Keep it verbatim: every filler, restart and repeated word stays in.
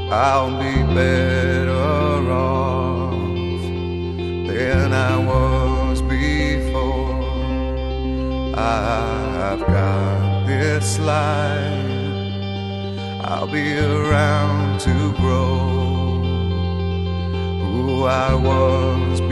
I'll be better off than I was before. I've got this life, I'll be around to grow who I was